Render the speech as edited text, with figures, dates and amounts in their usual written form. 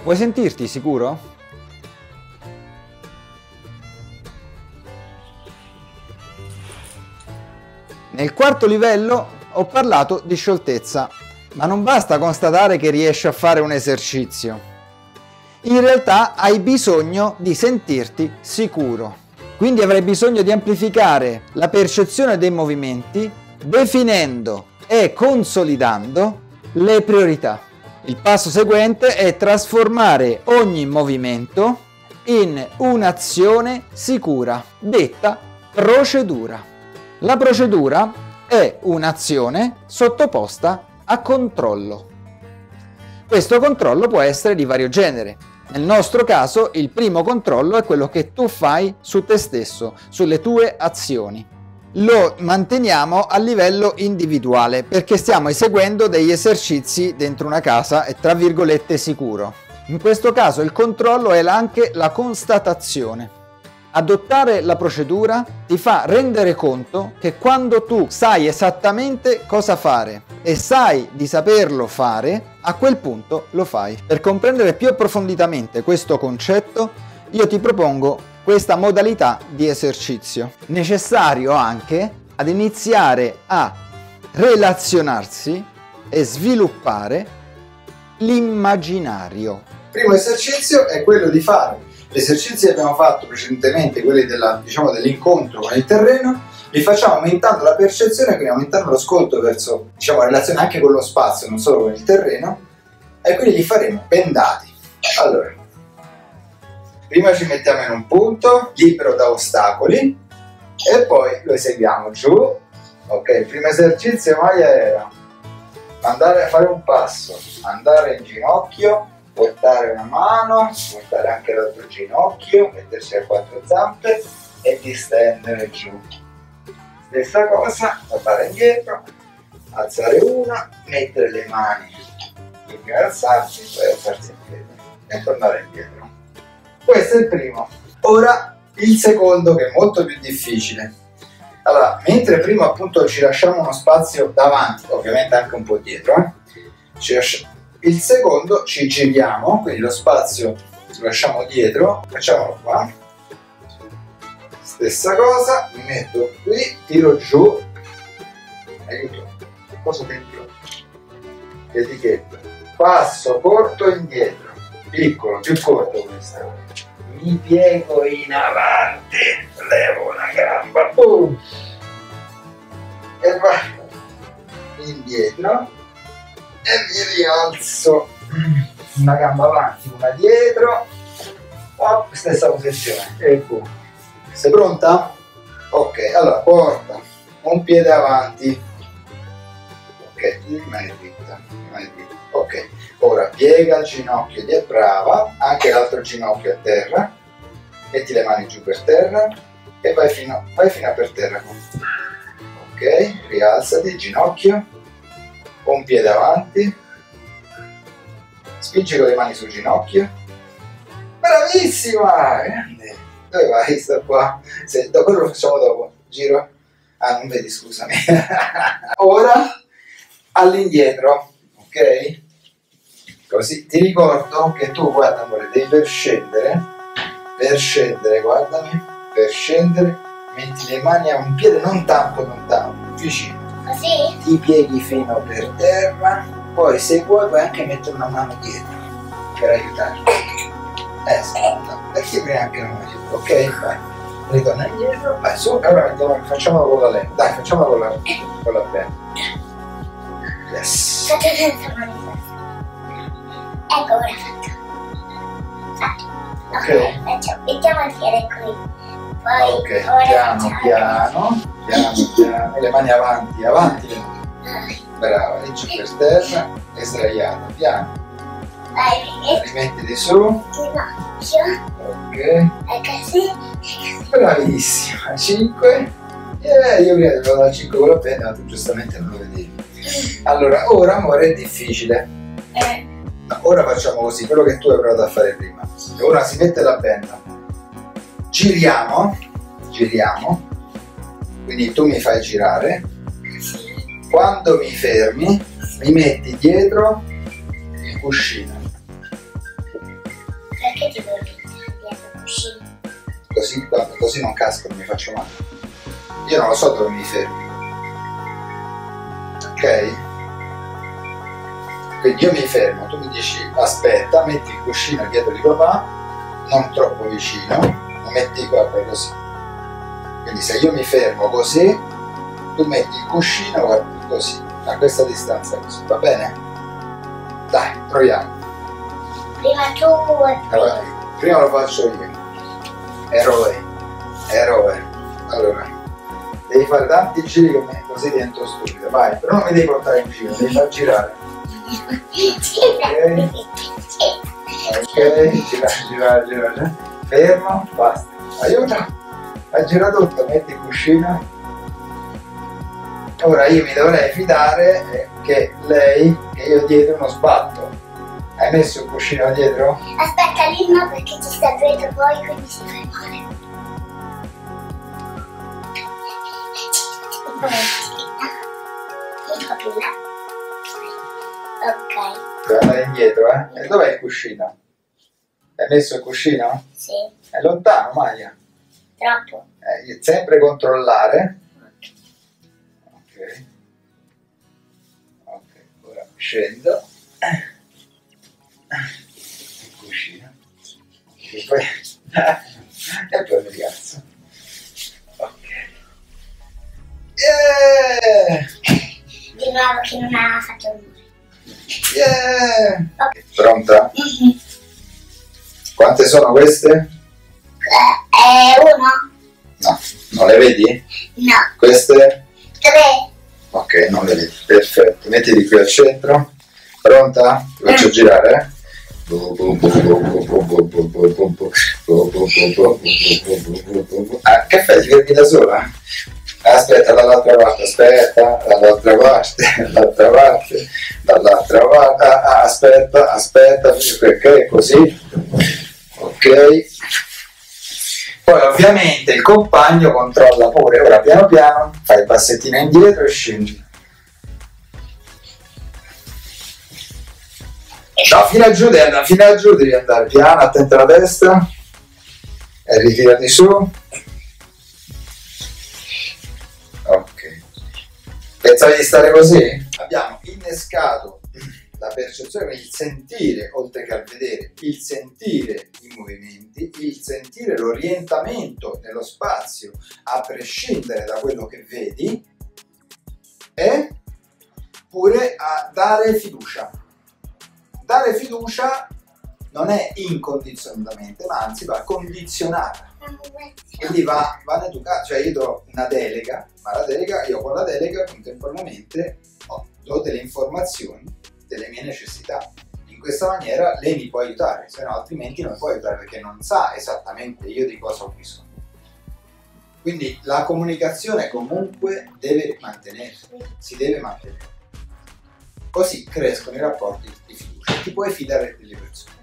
Vuoi sentirti sicuro? Nel quarto livello ho parlato di scioltezza, ma non basta constatare che riesci a fare un esercizio. In realtà hai bisogno di sentirti sicuro. Quindi avrai bisogno di amplificare la percezione dei movimenti, definendo e consolidando le priorità. Il passo seguente è trasformare ogni movimento in un'azione sicura, detta procedura. La procedura è un'azione sottoposta a controllo. Questo controllo può essere di vario genere. Nel nostro caso il primo controllo è quello che tu fai su te stesso, sulle tue azioni. Lo manteniamo a livello individuale perché stiamo eseguendo degli esercizi dentro una casa e tra virgolette sicuro. In questo caso il controllo è anche la constatazione. Adottare la procedura ti fa rendere conto che quando tu sai esattamente cosa fare e sai di saperlo fare, a quel punto lo fai. Per comprendere più approfonditamente questo concetto, io ti propongo questa modalità di esercizio, necessario anche ad iniziare a relazionarsi e sviluppare l'immaginario. Il primo esercizio è quello di fare gli esercizi che abbiamo fatto precedentemente, quelli dell'incontro con il terreno, li facciamo aumentando la percezione, quindi aumentando l'ascolto verso, la relazione anche con lo spazio, non solo con il terreno, e quindi li faremo bendati. Allora, prima ci mettiamo in un punto libero da ostacoli e poi lo eseguiamo giù. Ok, il primo esercizio era andare a fare un passo, andare in ginocchio, portare una mano, portare anche l'altro ginocchio, mettersi a quattro zampe e distendere giù. Stessa cosa, tornare indietro, alzare una, mettere le mani, prima alzarsi, poi alzarsi in piedi e tornare indietro. Questo è il primo. Ora il secondo, che è molto più difficile. Allora, mentre prima appunto ci lasciamo uno spazio davanti, ovviamente anche un po' dietro, il secondo ci giriamo, quindi lo spazio lo lasciamo dietro, facciamolo qua. Stessa cosa, mi metto qui, tiro giù, aiuto, cosa dentro? Etichetta, passo corto indietro, piccolo, più corto questa. Mi piego in avanti, levo una gamba, boom, e vai indietro e mi rialzo, una gamba avanti, una dietro, oh, stessa posizione, e boom. Sei pronta? Ok, allora porta un piede avanti, ok, rimane dritta, ok, ora piega il ginocchio brava, anche l'altro ginocchio a terra, metti le mani giù per terra e vai fino a per terra. Ok, rialzati, ginocchio, un piede avanti, spingi con le mani sul ginocchio, bravissima, grande. Dove vai? Sto qua. Quello lo facciamo dopo. Giro. Ah, non vedi, scusami. Ora all'indietro, ok? Così ti ricordo che tu, guarda amore, devi per scendere, guardami, per scendere, metti le mani a un piede, non tanto, vicino. Così? Ti pieghi fino per terra, poi se vuoi puoi anche mettere una mano dietro per aiutarti. Perché prima anche non aiuto. Ok, vai. Ritorna indietro, vai su, ora facciamolo con la lenta. Dai, facciamolo con la penna. Yes. Faccio senza mani. Ecco, ora fatto. Ok, mettiamo il piede qui. Poi ok, piano, le mani avanti le mani. Brava, e giù per terra e sdraiata, piano. Rimettiti su. Ok. E così. Bravissima. 5. Io prima ti avevo dato 5 con la penna, ma tu giustamente non lo vedevi. Allora, ora amore è difficile. No, ora facciamo così, quello che tu hai provato a fare prima. Ora si mette la penna. Giriamo. Quindi tu mi fai girare. Quando mi fermi, mi metti dietro il cuscino. Perché ti vuoi mettere dietro il cuscino? Così non casco, non mi faccio male. Io non lo so dove mi fermi. Ok? Quindi io mi fermo, tu mi dici aspetta, metti il cuscino dietro di papà, non troppo vicino, lo metti guarda così. Quindi se io mi fermo così, tu metti il cuscino guarda così, a questa distanza così, va bene? Dai, proviamo. Prima tu e poi. Allora, prima lo faccio io. Eroe. Allora, devi fare tanti giri che me, così divento stupido. Vai, però non mi devi portare in giro, devi far girare. Ok, gira. Fermo, basta. Aiuta. Ha girato tutto, metti il cuscino. Ora io mi dovrei fidare che lei, che io dietro non sbatto. Hai messo il cuscino dietro? Aspetta lì no perché ci sta dietro poi quindi si fa male. Un po' più là. Ok. Devo andare indietro, eh? E dov'è il cuscino? Hai messo il cuscino? Sì. È lontano, Maya. Troppo. Sempre controllare. Ok. Ok, ora scendo. Il cuscino. E poi, e poi mi rialzo. Ok. Yeah! Di nuovo che non ha fatto rumore. Yeah! Ok. Pronta? Quante sono queste? Uno? No, non le vedi? No. Queste? 3. Ok, non le vedi. Perfetto. Mettili qui al centro. Pronta? Ti faccio girare, che fai? Ti fermi da sola? Aspetta, dall'altra parte, dall'altra parte, aspetta, perché così? Ok. Poi ovviamente il compagno controlla pure, ora piano piano, fai il passettino indietro e scendi. No, fino a giù devi andare piano, attento alla destra e ritirati su. Ok. Pensavi di stare così? Abbiamo innescato la percezione, il sentire, oltre che al vedere, il sentire i movimenti, il sentire l'orientamento nello spazio, a prescindere da quello che vedi, e pure a dare fiducia. Dare fiducia non è incondizionatamente, ma anzi va condizionata. Quindi va educata, cioè io do una delega, ma la delega, io con la delega contemporaneamente do delle informazioni delle mie necessità. In questa maniera lei mi può aiutare, se no altrimenti non mi può aiutare perché non sa esattamente io di cosa ho bisogno. Quindi la comunicazione comunque deve mantenersi, si deve mantenere. Così crescono i rapporti di fiducia, ti puoi fidare delle persone.